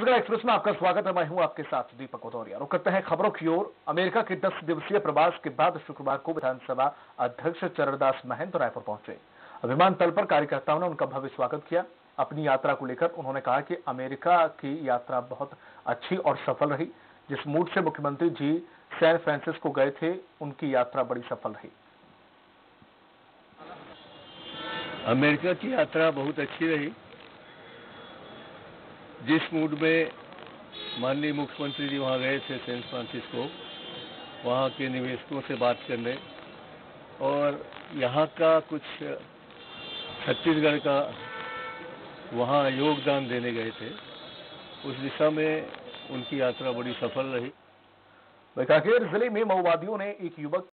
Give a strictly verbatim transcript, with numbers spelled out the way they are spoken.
Express में आपका स्वागत है। मैं हूं आपके साथ दीपक उदौरिया। रुक करते हैं खबरों की ओर। अमेरिका के दस दिवसीय प्रवास के बाद शुक्रवार को विधानसभा अध्यक्ष चरणदास महंत रायपुर पहुंचे। विमानतल पर कार्यकर्ताओं ने उनका भव्य स्वागत किया। अपनी यात्रा को लेकर उन्होंने कहा कि अमेरिका की यात्रा बहुत अच्छी और सफल रही। जिस मूड से मुख्यमंत्री जी सैन फ्रांसिस्को गए थे, उनकी यात्रा बड़ी सफल रही। अमेरिका की यात्रा बहुत अच्छी रही। जिस मूड में माननीय मुख्यमंत्री जी वहां गए थे सैन फ्रांसिस्को, वहां के निवेशकों से बात करने और यहां का कुछ छत्तीसगढ़ का वहां योगदान देने गए थे, उस दिशा में उनकी यात्रा बड़ी सफल रही। कांकेर जिले में माओवादियों ने एक युवक